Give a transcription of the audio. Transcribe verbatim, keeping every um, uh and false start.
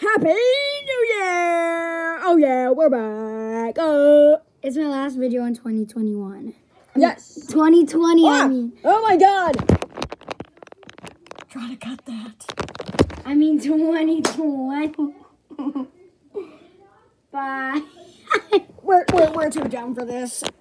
Happy New Year! Oh yeah, we're back. Uh, It's my last video in twenty twenty-one. yes. twenty twenty, Ah, I mean. oh my god. Try to cut that. I mean twenty twenty. Bye. We're, we're, we're too down for this.